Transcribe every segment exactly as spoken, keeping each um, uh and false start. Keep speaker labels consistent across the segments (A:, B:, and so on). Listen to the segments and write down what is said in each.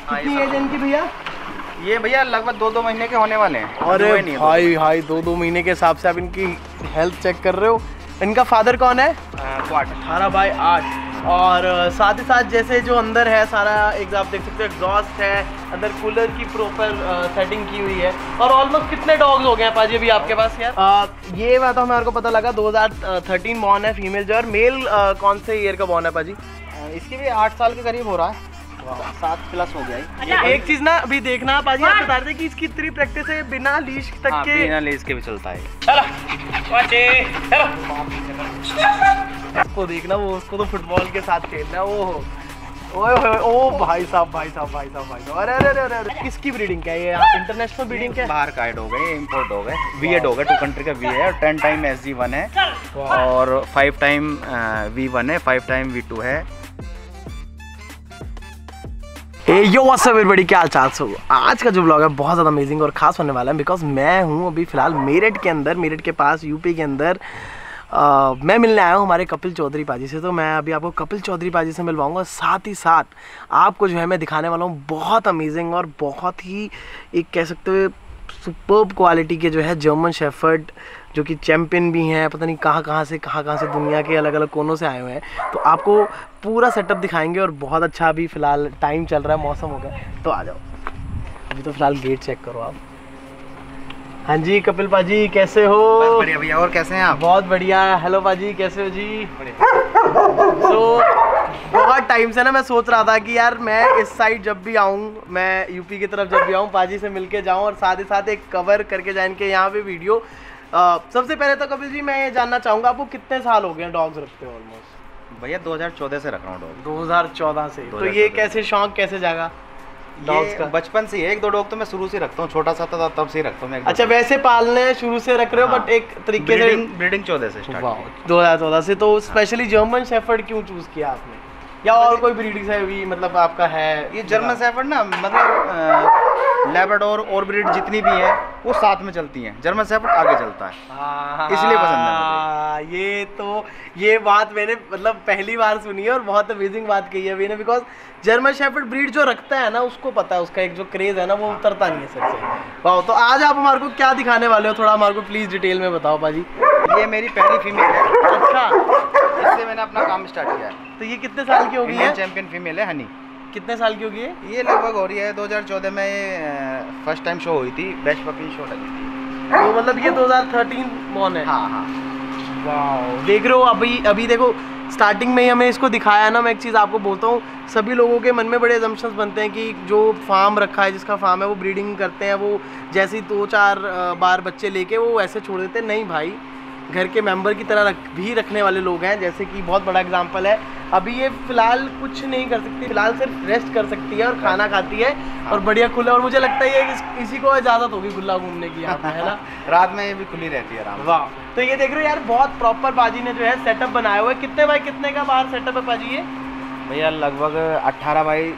A: कितनी एज है इनकी भैया?
B: ये भैया लगभग दो दो महीने के होने वाले हैं।
A: अरे भाई भाई दो दो महीने के हिसाब से आप इनकी हेल्थ चेक कर रहे हो। इनका फादर कौन है? अठारह बाई आठ। और साथ ही साथ जैसे जो अंदर है सारा एक आप देख सकते हो एग्जॉस्ट है, अंदर कूलर की प्रॉपर सेटिंग की हुई है। और ऑलमोस्ट कितने डॉग्स हो गए हैं पाजी अभी आपके पास यार? आ, ये बात तो हमारे को पता लगा दो हज़ार तेरह बॉर्न है फीमेल जो, और मेल आ, कौन से ईयर का बॉर्न है पाजी?
B: इसकी भी आठ साल के करीब हो रहा है, सात प्लस हो गया है।
A: एक चीज ना अभी देखना पाजी, आप बता रहे थे कि इसकी इतनी प्रैक्टिस है बिना लीश तक
B: हाँ,
A: के।
B: बिना लीश के भी चलता है।
A: उसको देखना, वो उसको तो फुटबॉल के साथ खेलना है। वो ओए ओए ओ भाई साहब भाई साहब भाई साहब भाई साहब अरे अरे अरे अरे किसकी ब्रीडिंग क्या है ये? इंटरनेशनल ब्रीडिंग क्या है?
B: बाहर का हो गए, इम्पोर्ट हो गए, वी एड हो गए, टू कंट्री का वी है, और ten time S G one है, और फाइव टाइम वी वन है, फाइव टाइम वी टू है।
A: Ay yo what's up everybody, क्या हाल चाल? सो आज का जो ब्लॉग है बहुत ज़्यादा अमेजिंग और ख़ास होने वाला है, बिकॉज मैं हूँ अभी फ़िलहाल मेरठ के अंदर, मेरठ के पास यूपी के अंदर। Uh, मैं मिलने आया हूँ हमारे कपिल चौधरी पाजी से। तो मैं अभी आपको कपिल चौधरी पाजी से मिलवाऊंगा, साथ ही साथ आपको जो है मैं दिखाने वाला हूँ बहुत अमेजिंग और बहुत ही एक कह सकते हो सुपर्ब क्वालिटी के जो है जर्मन शेफर्ड, जो कि चैम्पियन भी हैं, पता नहीं कहाँ कहाँ से कहाँ कहाँ से दुनिया के अलग अलग कोनों से आए हुए हैं। तो आपको पूरा सेटअप दिखाएंगे और बहुत अच्छा अभी फ़िलहाल टाइम चल रहा है, मौसम हो गया, तो आ जाओ। अभी तो फ़िलहाल गेट चेक करो आप। हाँ जी कपिल पाजी कैसे हो?
B: बस बढ़िया भैया, और कैसे हैं आप?
A: बहुत बढ़िया। हेलो पाजी कैसे हो जी? तो बहुत टाइम से ना मैं सोच रहा था कि यार मैं इस साइड जब भी आऊँ, मैं यूपी की तरफ जब भी आऊँ, पाजी से मिलके जाऊँ और साथ ही साथ एक कवर करके जाए इनके यहाँ पे वीडियो। आ, सबसे पहले तो कपिल जी मैं ये जानना चाहूँगा आपको कितने साल हो गए डॉग्स रखते हो? ऑलमोस्ट
B: भैया दो हज़ार चौदह से रख रहा हूँ डॉग।
A: दो हज़ार चौदह से। तो ये कैसे शौक कैसे जागा डॉग्स का?
B: बचपन से एक दो डॉग तो मैं शुरू से रखता हूँ, छोटा सा था तब से ही रखता हूँ मैं।
A: अच्छा वैसे पालने शुरू से रख रहे हो? हाँ, बट एक तरीके से
B: ब्रीडिंग चौदह से स्टार्ट किया।
A: दो हज़ार चौदह से। तो स्पेशली जर्मन शेफर्ड क्यों चूज किया आपने, या और कोई ब्रीड से भी मतलब आपका है? ये
B: जर्मन शेफर्ड ना मतलब लैब्राडोर और ब्रीड जितनी भी है वो साथ में चलती हैं, जर्मन शेफर्ड आगे चलता है, इसलिए पसंद है मुझे।
A: ये तो ये बात मैंने मतलब पहली बार सुनी है और बहुत अमेजिंग बात कही है मैंने, बिकॉज जर्मन शेफर्ड ब्रीड जो रखता है ना उसको पता है उसका एक जो क्रेज है ना वो उतरता नहीं है सर से। वाह, तो आज आप हमारे को क्या दिखाने वाले हो, थोड़ा हमारे को प्लीज डिटेल में बताओ पाजी।
B: ये मेरी पहली फीमेल है।
A: अच्छा,
B: इससे मैंने अपना काम स्टार्ट किया है।
A: तो ये कितने साल की होगी है?
B: चैंपियन फीमेल है हनी।
A: कितने साल की होगी है?
B: ये लगभग हो रही है दो हज़ार चौदह में, ये फर्स्ट टाइम शो हुई थी, बेस्ट पपी शो लगी थी।
A: तो मतलब ये दो हज़ार तेरह बॉर्न है?
B: हाँ हाँ।
A: वाह, देख रहे हो अभी अभी देखो स्टार्टिंग में ही हमें इसको दिखाया है ना। मैं एक चीज़ आपको बोलता हूँ, सभी लोगों के मन में बड़े अजम्पशंस बनते हैं कि जो फार्म रखा है, जिसका फार्म है वो ब्रीडिंग करते हैं, वो जैसे ही दो चार बार बच्चे लेके वो ऐसे छोड़ देते हैं। नहीं भाई, घर के मेंबर की तरह रख, भी रखने वाले लोग हैं। जैसे कि बहुत बड़ा एग्जांपल है, अभी ये फिलहाल कुछ नहीं कर सकती, फिलहाल सिर्फ रेस्ट कर सकती है और खाना खाती है और बढ़िया खुला। और मुझे लगता है ये इस, इसी को इजाज़त होगी खुला घूमने की यहाँ पे, है ना?
B: रात में ये भी खुली रहती है आराम।
A: वाह, तो ये देख रहे हो यार बहुत प्रॉपर पाजी ने जो है सेटअप बनाया हुआ है। कितने बाई कितने का बाहर सेटअप है पाजी ये?
B: भैया लगभग अट्ठारह बाई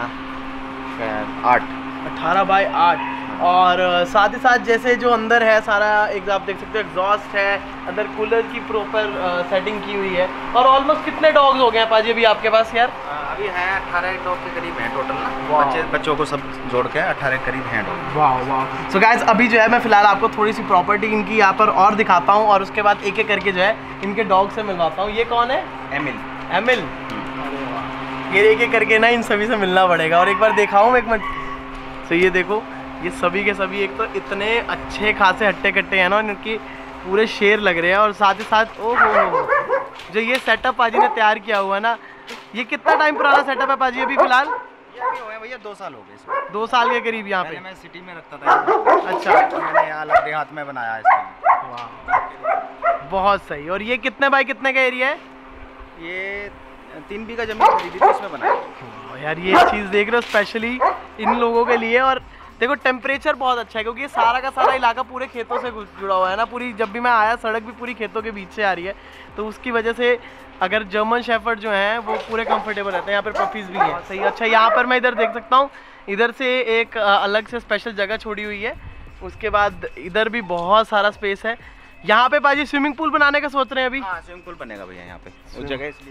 B: आठ
A: अट्ठारह बाई आठ। और साथ ही साथ जैसे जो अंदर है सारा एक आप देख सकते हो एग्जॉस्ट है, अंदर कूलर की प्रॉपर सेटिंग की हुई है। और ऑलमोस्ट कितने डॉग्स हो गए हैं पाजी अभी आपके पास यार?
B: अभी है अठारह डॉग के करीब हैं टोटल ना, बच्चे बच्चों को सब जोड़ के अठारह के करीब हैं डॉग।
A: वाह वाह। सो गाइस अभी जो है मैं फिलहाल आपको थोड़ी सी प्रॉपर्टी इनकी यहाँ पर और दिखाता हूँ और उसके बाद एक एक करके जो है इनके डॉग से मिलवाता हूँ। ये कौन है?
B: एमिल।
A: एमिल, ये एक एक करके ना इन सभी से मिलना पड़ेगा और एक बार दिखाऊँ एक मिनट। तो ये देखो ये सभी के सभी एक तो इतने अच्छे खासे हट्टे कट्टे हैं ना, इनकी पूरे शेर लग रहे हैं। और साथ ही साथ ओ हो जो ये सेटअप पाजी ने तैयार किया हुआ है ना, ये कितना टाइम पुराना सेटअप है पाजी अभी फिलहाल?
B: ये अभी हुए भैया दो साल हो गए इसमें।
A: दो साल के करीब यहाँ पे
B: मैं सिटी में रखता था।
A: अच्छा,
B: मैंने यहाँ अलग देहात में बनाया इसके लिए।
A: वाह, बहुत सही। और ये कितने बाई कितने का एरिया है?
B: ये तीन बीघा जमीन खरीदी थी, उसमें बनाया।
A: यार ये चीज़ देख रहे हो स्पेशली इन लोगों के लिए। और देखो टेम्परेचर बहुत अच्छा है क्योंकि ये सारा का सारा इलाका पूरे खेतों से जुड़ा हुआ है ना। पूरी जब भी मैं आया सड़क भी पूरी खेतों के बीच से आ रही है, तो उसकी वजह से अगर जर्मन शेफर्ड जो हैं वो पूरे कंफर्टेबल रहते हैं। यहाँ पर पपीज़ भी हैं। सही, अच्छा यहाँ पर मैं इधर देख सकता हूँ, इधर से एक अलग से स्पेशल जगह छोड़ी हुई है। उसके बाद इधर भी बहुत सारा स्पेस है। यहाँ पे पाजी स्विमिंग पूल बनाने का सोच रहे हैं अभी?
B: हाँ, स्विमिंग पूल बनेगा भैया यहाँ पे, उस जगह इसलिए छोड़ रखा है।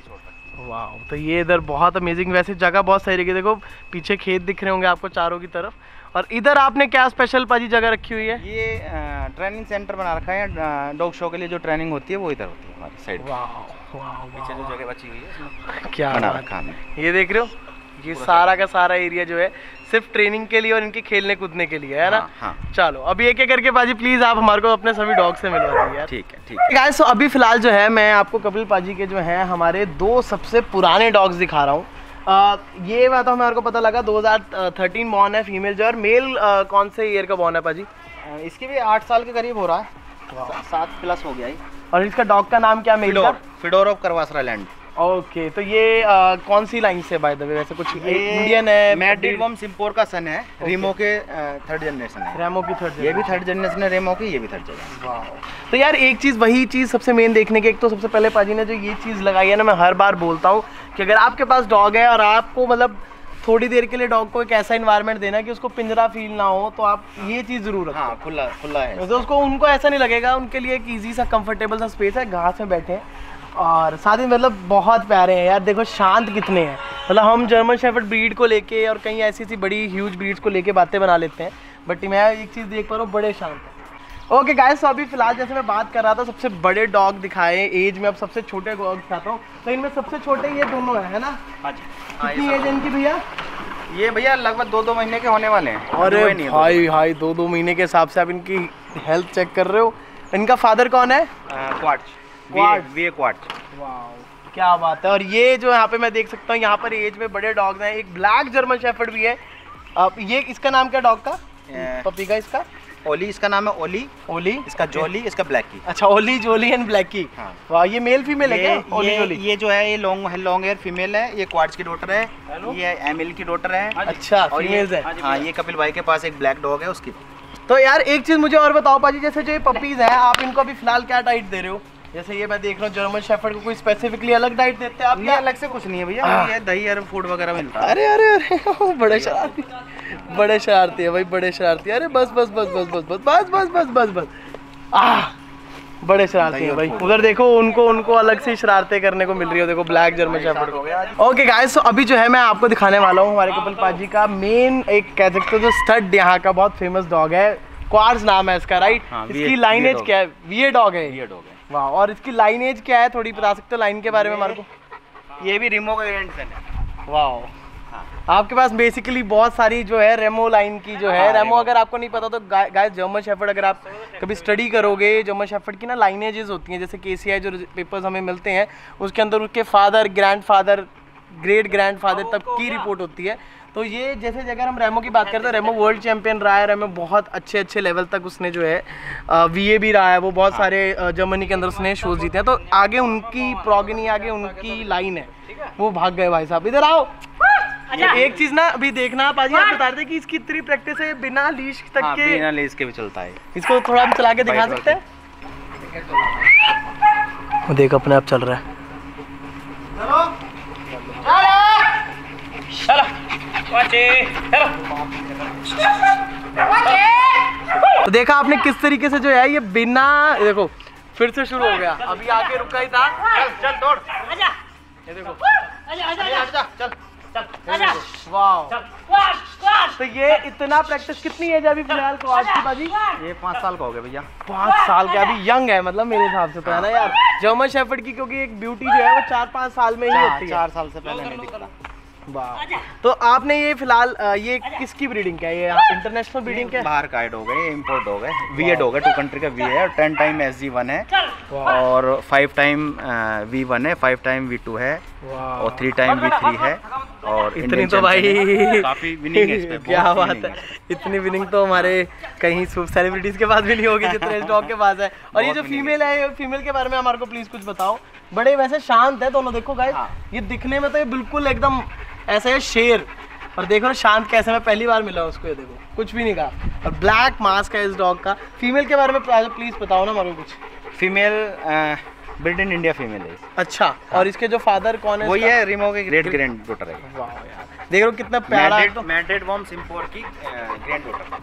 A: वाह, तो ये इधर बहुत अमेजिंग, वैसे जगह बहुत सही रही। देखो पीछे खेत दिख रहे होंगे आपको चारों की तरफ। और इधर आपने क्या स्पेशल पाजी जगह रखी हुई है?
B: ये ट्रेनिंग सेंटर बना रखा है डॉग शो के लिए, जो ट्रेनिंग होती है वो इधर होती है हमारी साइड।
A: वाह वाह,
B: पीछे जो जगह बची हुई है इसमें
A: क्या
B: बना रखा हमने।
A: ये देख रहे हो, ये सारा का सारा एरिया जो है सिर्फ ट्रेनिंग के लिए और इनके खेलने कूदने के लिए है ना।
B: हाँ, हाँ।
A: चलो अभी एक एक करके पाजी प्लीज आप हमारे को अपने सभी डॉग से मिलवा दीजिए यार।
B: ठीक है ठीक है
A: गाइस, तो अभी फिलहाल जो है मैं आपको कपिल पाजी के जो है हमारे दो सबसे पुराने डॉग्स दिखा रहा हूँ। Uh, ये बात तो हमारे को पता लगा दो हज़ार तेरह बॉर्न है फीमेल जो, और मेल uh, कौन से ईयर का बॉर्न है पाजी?
B: इसकी भी आठ साल के करीब हो रहा है, सात प्लस हो गया है।
A: और इसका डॉग का नाम क्या मेल का?
B: Fidor of Karwasra land.
A: Okay, तो ये आ, कौन सी लाइन से बाय द वे? वैसे कुछ इंडियन है?
B: मैड्रिड वॉम सिम्पोर का सन है, रेमो के थर्ड जनरेशन है।
A: रेमो की थर्ड,
B: ये भी थर्ड जनरेशन है रेमो की, ये भी थर्ड जनरेशन।
A: तो यार एक चीज़, वही चीज़ सबसे मेन देखने के, एक तो सबसे पहले पाजी ने जो ये चीज़ लगाई है ना, मैं हर बार बोलता हूँ कि अगर आपके पास डॉग है और आपको मतलब थोड़ी देर के लिए डॉग को एक ऐसा इन्वायरमेंट देना कि उसको पिंजरा फील ना हो, तो आप ये चीज़ ज़रूर रखें।
B: हाँ, खुला खुला है
A: तो उसको उनको ऐसा नहीं लगेगा, उनके लिए एक ईजी सा कंफर्टेबल सा स्पेस है, घास में बैठे हैं और साथ ही मतलब बहुत प्यारे हैं यार। देखो शांत कितने हैं, मतलब हम जर्मन शेफर्ड ब्रीड को लेके और कहीं ऐसी ऐसी बड़ी ह्यूज ब्रीड्स को लेके बातें बना लेते हैं, बट मैं एक चीज़ देख पा रहा हूँ, बड़े शांत हैं। ओके गाइस, तो अभी फिलहाल जैसे मैं बात कर रहा था सबसे बड़े डॉग दिखाए एज में, अब सबसे छोटे डॉग दिखाता हूँ। तो इनमें सबसे छोटे ये दोनों हैं, है ना?
B: हाँ जी।
A: कितनी एज है इनकी भैया?
B: ये भैया लगभग दो दो महीने के होने वाले हैं।
A: अरे भाई भाई, दो दो महीने के हिसाब से आप इनकी हेल्थ चेक कर रहे हो। इनका फादर कौन है?
B: Quartz.
A: Quartz.
B: V Quartz.
A: Wow, क्या बात है। और ये जो यहाँ पे मैं देख सकता हूँ, यहाँ पर एज में बड़े डॉग्स हैं। एक ब्लैक जर्मन शेफर्ड भी है। अब ये इसका नाम क्या डॉग का, पपी का? इसका
B: ओली, इसका नाम है ओली।
A: ओली,
B: इसका जोली, इसका ब्लैकी।
A: अच्छा, ओली, जोली एंड ब्लैकी।
B: हाँ।
A: वाह, ये मेल फीमेल है क्या? ओली,
B: ये,
A: ओली।
B: ये जो है ये लॉन्ग लॉन्ग हेयर फीमेल है, ये क्वार्ट्ज की डॉटर है, ये एमिल की डॉटर है।
A: अच्छा, फीमेल्स है।
B: हाँ, ये कपिल भाई के पास एक ब्लैक डॉग है उसकी।
A: तो यार एक चीज मुझे और बताओ पाजी, जैसे जो ये पपीज हैं, आप इनको अभी फिलहाल क्या डाइट दे रहे हो? जैसे ये मैं देख रहा हूँ जर्मन शेफर्ड को कोई स्पेसिफिकली अलग डाइट देते हैं आप?
B: नहीं, अलग से कुछ नहीं है भैया, ये दही और फूड वगैरह मिलता है।
A: अरे अरे अरे, बड़े शरारती, बड़े शरारती है भाई, बड़े शरारती। अरे बस बस बस बस बस बस बस बस बस बस बस आह, बड़े शरारती है भाई। उधर देखो, उनको उनको अलग से शरारतें करने को मिल रही है। देखो ब्लैक जर्मन शेफर्ड को। ओके गाइस, तो अभी जो है मैं आपको दिखाने वाला हूँ हमारे कपिल पाजी का मेन, एक कह सकते हो जो स्टड यहाँ का बहुत फेमस डॉग है। क्वार्ट्ज नाम है इसका, राइट?
B: हाँ,
A: इसकी लाइनेज क्या है? वी डॉग है।
B: ये डॉग है।
A: वाह, और इसकी लाइनेज क्या है, थोड़ी बता सकते हो लाइन के बारे में हमारे को?
B: ये भी रेमो का ग्रैंडसन है।
A: वाह, हाँ। आपके पास बेसिकली बहुत सारी जो है रेमो लाइन की जो है। रेमो अगर आपको नहीं पता तो गाइस, जर्मन शेफर्ड अगर आप कभी स्टडी करोगे, जर्मन शेफर्ड की ना लाइनेजेस होती हैं, जैसे केसीआई जो पेपर्स हमें मिलते हैं उसके अंदर उसके father, grand father, great grand father तक की रिपोर्ट होती है। तो ये जैसे अगर हम रेमो की बात करते हैं, रेमो वर्ल्ड चैंपियन रहा है, रेमो बहुत अच्छे अच्छे लेवल तक उसने जो है वीए भी रहा है, वो बहुत सारे जर्मनी के अंदर उसने शोज जीते हैं। तो आगे उनकी प्रोगनी, आगे उनकी लाइन है, वो भाग गए भाई साहब। इधर आओ। एक चीज ना अभी देखना पाजी, आप बता रहे थे कि इसकी इतनी प्रैक्टिस है, बिना लीश तक
B: हाँ,
A: के
B: बिना लीश के भी चलता है।
A: इसको थोड़ा हम चला के दिखा सकते हैं? वो देख अपने आप चल रहा है। तो देखा आपने किस तरीके से जो है ये बिना, देखो फिर से शुरू हो गया, अभी आके रुका ही था।
B: चल चल दौड़,
A: ये देखो,
B: चल चल
A: वाह। तो ये इतना प्रैक्टिस कितनी है अभी फिलहाल क्वार्ट्ज की बाजी?
B: ये पाँच साल का हो गया भैया।
A: पाँच साल के, अभी यंग है मतलब मेरे हिसाब से तो, है ना यार? जर्मन शेफर्ड की क्योंकि एक ब्यूटी जो है वो चार पाँच साल में ही होती है।
B: चार साल से पहले नहीं दिखता।
A: वाह। तो आपने ये फिलहाल ये किसकी ब्रीडिंग क्या है? ये इंटरनेशनल ब्रीडिंग क्या है?
B: बाहर का डॉग है, इम्पोर्ट डॉग है, वी डॉग है, टू कंट्री का वी है, और ten time S G one है, और फाइव टाइम वी वन है, फाइव टाइम वी टू है, और थ्री टाइम वी थ्री है। और
A: इतनी तो भाई
B: काफी विनिंग है इस पे,
A: क्या बात है। इतनी विनिंग तो हमारे कहीं सेलिब्रिटीज के पास भी नहीं होगी जितने इस डॉग के पास है। और ये जो फीमेल है, फीमेल के बारे में हमारे को प्लीज कुछ बताओ। बड़े वैसे शांत है दोनों, देखो गाइस, ये दिखने में तो ये बिल्कुल एकदम ऐसे है शेर, और देखो ना शांत कैसे, मैं पहली बार मिला उसको, ये देखो कुछ भी नहीं कहा। और ब्लैक मास्क है इस डॉग का। फीमेल के बारे में प्लीज बताओ ना हमारे को कुछ।
B: Female breed in India female है।
A: अच्छा, हाँ। और इसके जो फादर कौन है?
B: वही है रेमो के ग्रेट ग्रैंड डॉटर है।
A: वाह यार, देख रहे हो कितना प्यारा है।
B: मैड्रिड वॉम सिम्पोर की ग्रैंड डॉटर।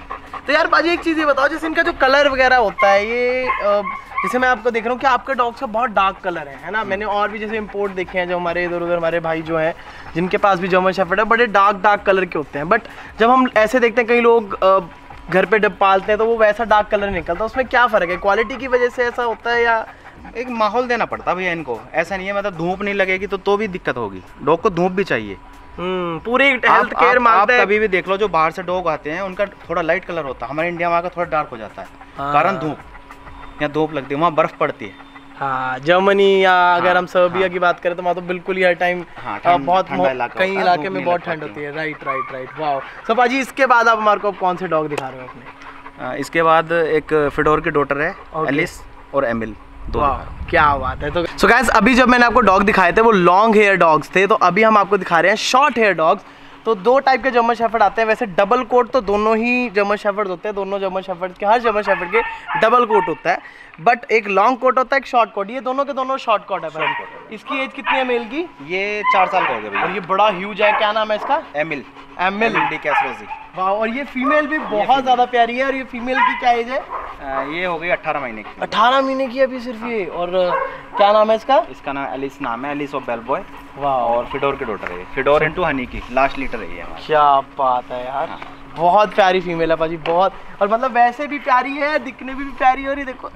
A: तो यार पाजी एक चीज़ ये बताओ, जैसे इनका जो कलर वगैरह होता है ये अ, जैसे मैं आपको देख रहा हूँ कि आपके डॉग्स का बहुत डार्क कलर है है ना। मैंने और भी जैसे इंपोर्ट देखे हैं जो हमारे इधर उधर हमारे भाई जो हैं जिनके पास भी जर्मन शेफर्ड है, बड़े डार्क डार्क कलर के होते हैं। बट जब हम ऐसे देखते हैं कई लोग अ, घर पे जब पालते हैं तो वो वैसा डार्क कलर निकलता है, उसमें क्या फ़र्क है? क्वालिटी की वजह से ऐसा होता है या
B: एक माहौल देना पड़ता भैया इनको, ऐसा नहीं है मतलब धूप नहीं लगेगी तो तो भी दिक्कत होगी। डॉग को धूप भी चाहिए।
A: हम्म पूरी हेल्थ
B: आप,
A: केयर
B: आप,
A: मांगता
B: आप
A: है।
B: कभी भी देख लो जो बाहर से डॉग आते हैं उनका थोड़ा लाइट कलर होता है, हमारे इंडिया में आकर थोड़ा डार्क हो जाता है।
A: हाँ।
B: कारण धूप, यहाँ धूप लगती है, वहाँ बर्फ पड़ती है।
A: हाँ जर्मनी या अगर
B: हाँ,
A: हम सर्बिया
B: हाँ।
A: की बात करें तो वहाँ तो बिल्कुल ही हर टाइम
B: हाँ, ठंड-
A: बहुत
B: ठंडा इलाका
A: कई
B: होता है,
A: इलाके
B: धूप
A: में
B: नहीं
A: बहुत
B: लग
A: ठंड
B: पाती
A: होती है। राइट राइट राइट वाह। सो पाजी इसके बाद आप हमारे को कौन से डॉग दिखा रहे हो अपने?
B: आ, इसके बाद एक फिडोर की डॉटर है
A: Okay.
B: एलिस और एमिल, दो
A: वाह
B: दिखा रहा हूँ।
A: क्या बात है। तो सो गाइस अभी जब मैंने आपको डॉग दिखाए थे वो लॉन्ग हेयर डॉग्स थे, तो अभी हम आपको दिखा रहे हैं शॉर्ट हेयर डॉग्स। तो दो टाइप के जर्मन शेफर्ड आते हैं, वैसे डबल कोट तो दोनों ही जर्मन शेफर्ड होते हैं, दोनों जर्मन शेफर्ड के हर जर्मन शेफर्ड के डबल कोट होता है, बट एक लॉन्ग कोट होता है एक शॉर्ट कोट। ये दोनों के दोनों शॉर्ट कोट है भाई। इसकी एज कितनी है मेल की?
B: ये चार साल का हो गया
A: और
B: भैया।
A: ये बड़ा ह्यूज है, क्या नाम है इसका?
B: एमिल,
A: एमिल
B: एमिल डी कैसरोजी।
A: वाह। और ये फीमेल भी बहुत ज़्यादा प्यारी है। और ये फीमेल की क्या एज है?
B: आ, ये हो गई अट्ठारह महीने की।
A: अठारह महीने की अभी सिर्फ ये। और क्या नाम है इसका?
B: इसका नाम एलिस नाम है, एलिस और बेलबॉय।
A: वाह
B: और फिडोर की डॉटर है, फिडोर इनटू हनी की लास्ट लीटर है ये हमारा।
A: क्या बात है यार।
B: हाँ।
A: बहुत प्यारी फीमेल है पाजी, बहुत। और मतलब वैसे भी प्यारी है, दिखने में भी प्यारी है। और ये देखो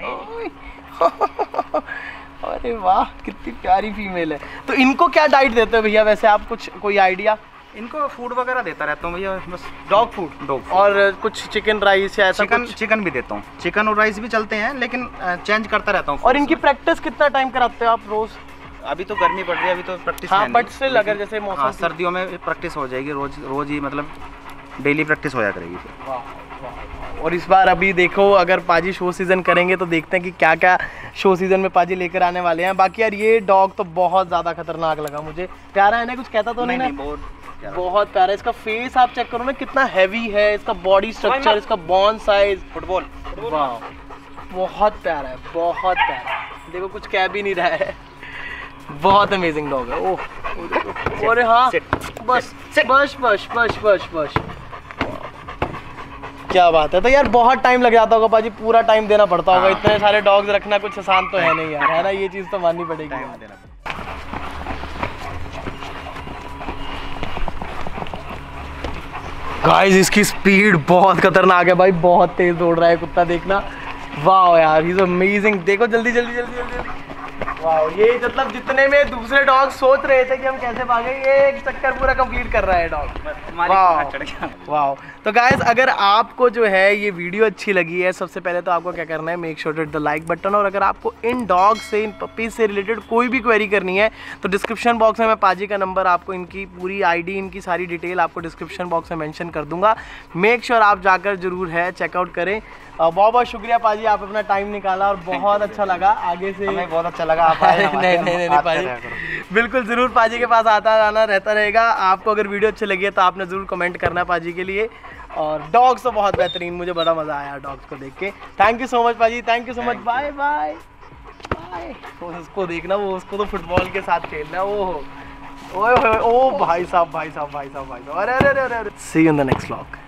A: अरे वाह कितनी प्यारी फीमेल है। तो इनको क्या डाइट देते हो भैया वैसे आप, कुछ कोई आइडिया?
B: इनको फूड वगैरह देता रहता हूँ भैया, बस
A: डॉग फूड।
B: डॉग
A: और कुछ चिकन राइस या ऐसा
B: चिकन
A: कुछ?
B: चिकन भी देता हूँ, चिकन और राइस भी चलते हैं लेकिन चेंज करता रहता हूँ।
A: और इनकी प्रैक्टिस कितना टाइम कराते हो आप रोज?
B: अभी तो गर्मी पड़ रही है, अभी तो प्रैक्टिस
A: हाँ,
B: है नहीं,
A: but still अगर
B: लेकिन
A: जैसे मौसम
B: हाँ,
A: की-
B: सर्दियों में प्रैक्टिस हो जाएगी, रोज रोज ही मतलब डेली प्रैक्टिस होया करेगी।
A: वाह, वाह। और इस बार अभी देखो अगर पाजी शो सीजन करेंगे तो देखते हैं कि क्या क्या शो सीजन में पाजी लेकर आने वाले हैं। बाकी यार ये डॉग तो बहुत ज़्यादा खतरनाक लगा मुझे। प्यारा है ना, कुछ कहता तो नहीं,
B: नहीं,
A: ना?
B: नहीं, बहुत प्यारा।
A: बहुत प्यारा। इसका फेस आप चेक करो ना कितना हैवी है, इसका बॉडी स्ट्रक्चर, इसका बोन साइज।
B: फुटबॉल
A: वाह बहुत प्यारा है, बहुत प्यारा। देखो कुछ कह भी नहीं रहा है, बहुत अमेजिंग डॉग है। ओह ओ देखो। अरे हाँ बस बस बस बस बस बस क्या बात है। तो यार बहुत टाइम लग जाता होगा पाजी, पूरा टाइम देना पड़ता होगा।
B: हाँ।
A: इतने सारे डॉग्स रखना कुछ आसान तो है नहीं यार, है ना? ये चीज़ तो माननी पड़ेगी।
B: टाइम देना पड़ता है।
A: गाइस इसकी स्पीड बहुत खतरनाक है भाई, बहुत तेज दौड़ रहा है कुत्ता, देखना। वाह यार ही इज अमेजिंग। देखो जल्दी जल्दी जल्दी जल्दी जल्दी। वाह ये मतलब जितने में दूसरे डॉग सोच रहे थे कि हम कैसे भागे, ये एक चक्कर पूरा कंप्लीट कर रहा है डॉग। वाह वाह। तो गाइस अगर आपको जो है ये वीडियो अच्छी लगी है, सबसे पहले तो आपको क्या करना है, make sure to hit the like button. और अगर आपको इन डॉग से, इन पपीज से रिलेटेड कोई भी क्वेरी करनी है तो डिस्क्रिप्शन बॉक्स में मैं पाजी का नंबर, आपको इनकी पूरी आईडी, इनकी सारी डिटेल आपको डिस्क्रिप्शन बॉक्स में मेंशन कर दूंगा। मेक श्योर आप जाकर जरूर है चेकआउट करें। बहुत बहुत शुक्रिया पाजी, आप अपना टाइम निकाला और बहुत अच्छा लगा। आगे से
B: हमें बहुत अच्छा लगा आप आए हमारे,
A: नहीं नहीं नहीं पाजी, बिल्कुल ज़रूर पाजी के पास आता जाना रहता रहेगा। आपको अगर वीडियो अच्छी लगी है तो आपने ज़रूर कमेंट करना पाजी के लिए। और डॉग्स तो बहुत बेहतरीन, मुझे बड़ा मज़ा आया डॉग्स को देख के। थैंक यू सो मच पाजी, thank you so much. Bye bye bye. उसको देखना, वो उसको तो फुटबॉल के साथ खेलना है। वो ओए ओए ओ भाई साहब भाई साहब भाई साहब भाई साहब अरे अरे अरे अरे। See you in the next vlog.